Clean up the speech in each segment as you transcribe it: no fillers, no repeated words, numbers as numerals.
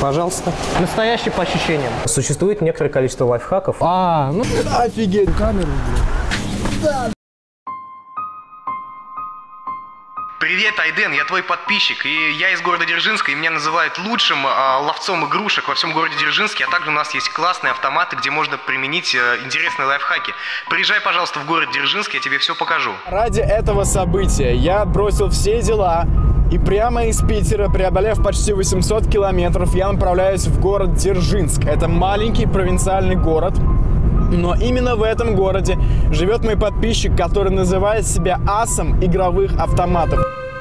Пожалуйста. Настоящий по ощущениям. Существует некоторое количество лайфхаков. Офигеть, камеру, блин. Привет, Айден, я твой подписчик, и я из города Дзержинска, и меня называют лучшим ловцом игрушек во всем городе Дзержинске, а также у нас есть классные автоматы, где можно применить интересные лайфхаки. Приезжай, пожалуйста, в город Дзержинск, я тебе все покажу. Ради этого события я бросил все дела и прямо из Питера, преодолев почти 800 километров, я направляюсь в город Дзержинск. Это маленький провинциальный город. Но именно в этом городе живет мой подписчик, который называет себя асом игровых автоматов.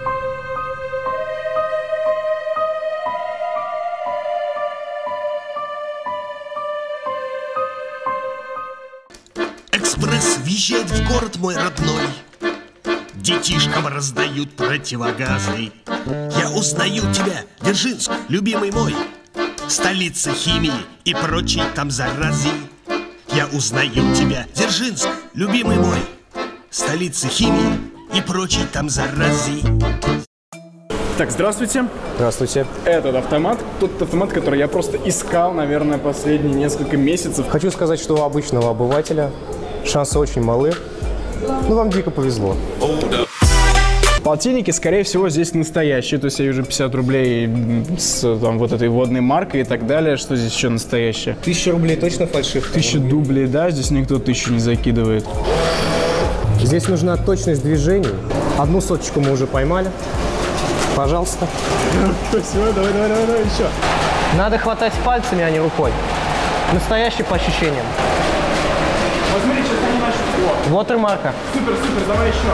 Экспресс въезжает в город мой родной. Детишкам раздают противогазы. Я узнаю тебя, Дзержинск, любимый мой, столица химии и прочей там заразы. Я узнаю тебя, Дзержинск, любимый мой, столица химии и прочей там заразы. Так, здравствуйте. Здравствуйте. Этот автомат, тот автомат, который я просто искал, наверное, последние несколько месяцев. Хочу сказать, что у обычного обывателя шансы очень малы. Ну, вам дико повезло. Полтинники, скорее всего, здесь настоящие. То есть я вижу 50 рублей с там, вот этой водной маркой и так далее. Что здесь еще настоящее? 1000 рублей точно фальшивка? 1000 дублей, да? Здесь никто 1000 не закидывает. Здесь нужна точность движений. 1 соточку мы уже поймали. Пожалуйста. Спасибо, давай, еще. Надо хватать пальцами, а не рукой. Настоящий по ощущениям. Вот смотри, сейчас они начнут. Watermark. Супер, давай еще.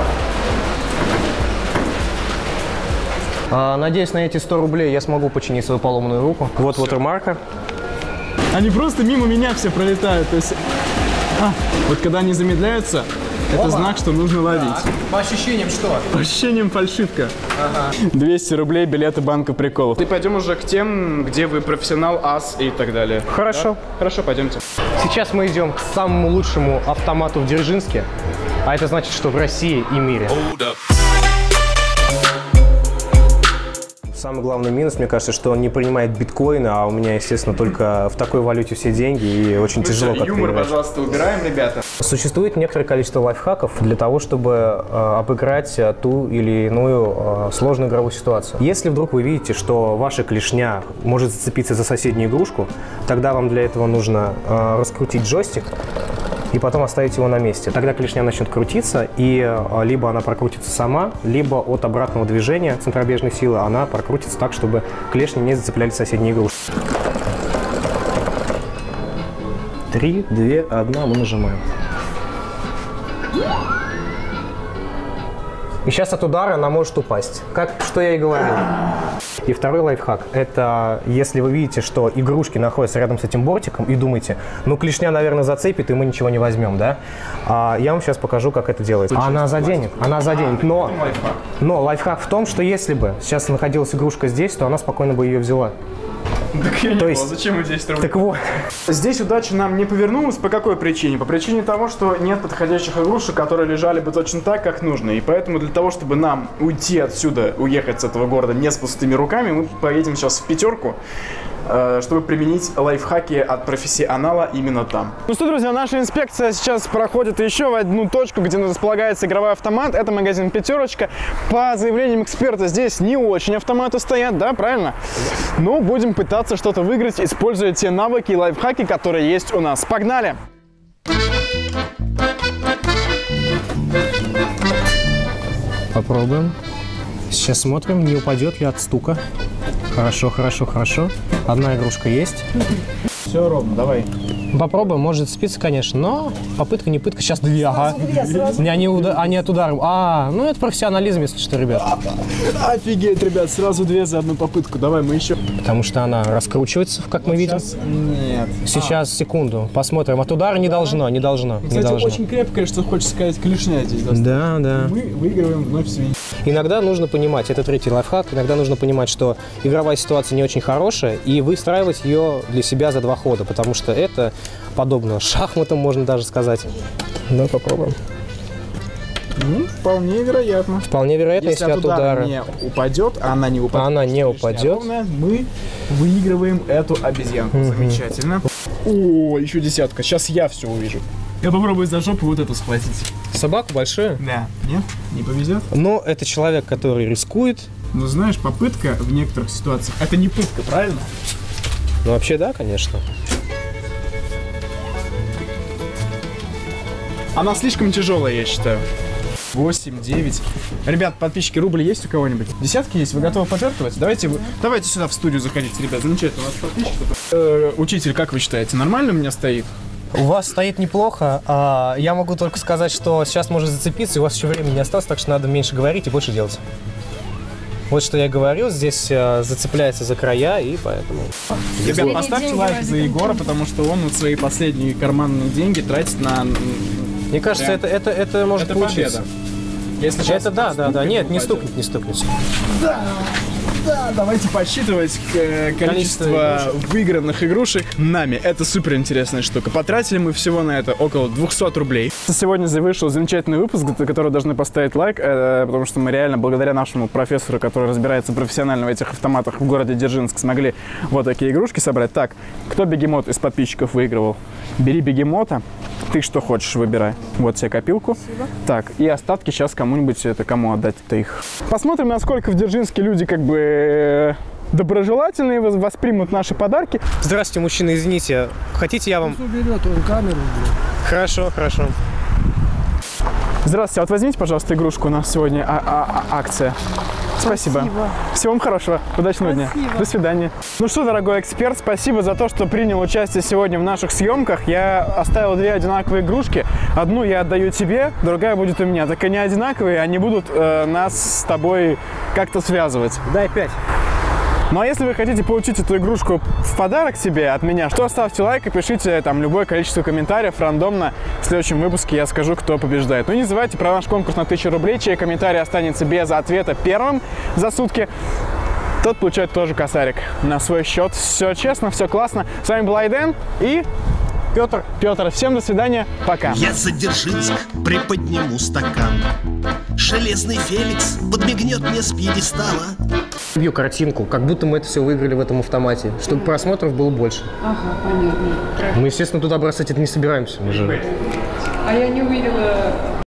Надеюсь, на эти 100 рублей я смогу починить свою поломанную руку. Вот watermark. Они просто мимо меня все пролетают. То есть, вот когда они замедляются, это знак, что нужно ловить. По ощущениям что? По ощущениям фальшивка. 200 рублей билеты банка приколов. И пойдем уже к тем, где вы профессионал, ас и так далее. Хорошо. Да? Хорошо, пойдемте. Сейчас мы идем к самому лучшему автомату в Дзержинске. А это значит, что в России и мире. Самый главный минус, мне кажется, что он не принимает биткоины, а у меня, естественно, только в такой валюте все деньги, и очень тяжело как-то юмор, играть. пожалуйста, убираем, ребята. Существует некоторое количество лайфхаков для того, чтобы обыграть ту или иную сложную игровую ситуацию. Если вдруг вы видите, что ваша клешня может зацепиться за соседнюю игрушку, тогда вам для этого нужно раскрутить джойстик и потом оставить его на месте. Тогда клешня начнет крутиться, и либо она прокрутится сама, либо от обратного движения центробежной силы она прокрутится так, чтобы клешни не зацепляли соседние игрушки. 3, 2, 1, мы нажимаем. И сейчас от удара она может упасть, что я и говорил. И второй лайфхак – это если вы видите, что игрушки находятся рядом с этим бортиком и думаете, ну клешня, наверное, зацепит, и мы ничего не возьмем, да? Я вам сейчас покажу, как это делается. Она заденет, но лайфхак в том, что если бы сейчас находилась игрушка здесь, то она спокойно бы ее взяла. Так я не понял, зачем мы 10 рублей? Так вот. Здесь удача нам не повернулась. По какой причине? По причине того, что нет подходящих игрушек, которые лежали бы точно так, как нужно. И поэтому для того, чтобы нам уйти отсюда, уехать с этого города не с пустыми руками, мы поедем сейчас в Пятерку, чтобы применить лайфхаки от профессионала именно там. Ну что, друзья, наша инспекция сейчас проходит еще в одну точку, где располагается игровой автомат. Это магазин «Пятерочка». По заявлениям эксперта, здесь не очень автоматы стоят, да, правильно? Но будем пытаться что-то выиграть, используя те навыки и лайфхаки, которые есть у нас. Погнали! Попробуем. Сейчас смотрим, не упадет ли от стука. Хорошо. Одна игрушка есть. Все ровно, давай. Попробуем, может зацепиться, конечно, но попытка не пытка. Сейчас 2, ага. Они от удара. Ну это профессионализм, если что, ребят. Офигеть, ребят, сразу 2 за одну попытку. Давай, мы еще. Потому что она раскручивается, как мы видим. Нет. Сейчас, секунду, посмотрим. От удара не должно. Кстати, очень крепкая, что хочется сказать, клешня здесь. Да. Мы выигрываем вновь свиньи. Иногда нужно понимать, это третий лайфхак, иногда нужно понимать, что игровая ситуация не очень хорошая, и выстраивать ее для себя за 2 хода, потому что это подобно шахматам, можно даже сказать. Давай попробуем. Ну, вполне вероятно. Вполне вероятно, если от удара не упадет, а она не упадет. она не упадет. Ровная, мы выигрываем эту обезьянку. Замечательно. О, еще десятка. Сейчас я все увижу. Я попробую за жопу вот эту схватить. Собаку большую? Да. Нет? Не повезет? Но это человек, который рискует. Ну, знаешь, попытка в некоторых ситуациях — это не пытка, правильно? Ну, вообще, да, конечно. Она слишком тяжелая, я считаю. 8, 9. Ребят, подписчики, рубль есть у кого-нибудь? Десятки есть? Вы готовы пожертвовать? Давайте сюда в студию заходите, ребят. Замечательно, у нас подписчиков. Учитель, как вы считаете, нормально у меня стоит? У вас стоит неплохо. Я могу только сказать, что сейчас может зацепиться, и у вас еще времени не осталось, так что надо меньше говорить и больше делать. Вот что я говорю, здесь зацепляется за края, и поэтому... Ребят, поставьте лайк за Егора, потому что он вот свои последние карманные деньги тратит на... Мне кажется, это может получиться. Если это да. Нет, не стукнет. Да, давайте подсчитывать количество выигранных игрушек нами. Это супер интересная штука. Потратили мы всего на это около 200 рублей. Сегодня вышел замечательный выпуск, за который должны поставить лайк, потому что мы реально, благодаря нашему профессору, который разбирается профессионально в этих автоматах в городе Дзержинск, смогли вот такие игрушки собрать. Так, кто бегемот из подписчиков выигрывал? Бери бегемота. Ты что хочешь, выбирай. Вот себе копилку. Спасибо. Так, и остатки сейчас кому-нибудь, кому отдать-то их. Посмотрим, насколько в Дзержинске люди как бы доброжелательные, воспримут наши подарки. Здравствуйте, мужчина, извините. Хотите, я вам... Уберет он камеру. Хорошо. Здравствуйте, а вот возьмите, пожалуйста, игрушку, у нас сегодня акция. Спасибо. Всего вам хорошего, удачного дня. До свидания. Ну что, дорогой эксперт, спасибо за то, что принял участие сегодня в наших съемках. Я оставил 2 одинаковые игрушки. Одну я отдаю тебе, другая будет у меня. Так они одинаковые, они будут нас с тобой как-то связывать. Дай 5. Ну а если вы хотите получить эту игрушку в подарок себе от меня, то ставьте лайк и пишите там любое количество комментариев рандомно. В следующем выпуске я скажу, кто побеждает. Ну и не забывайте про наш конкурс на 1000 рублей, чей комментарий останется без ответа первым за сутки. Тот получает тоже косарик на свой счет. Все честно, все классно. С вами был Айден и Петр. Всем до свидания, пока. Я за Дзержинск приподниму стакан. Железный Феликс подмигнет мне с пьедестала. Бью картинку, как будто мы это все выиграли в этом автомате, чтобы просмотров было больше. Ага, понятно. Мы, естественно, туда бросать это не собираемся. Мы же... А я не увидела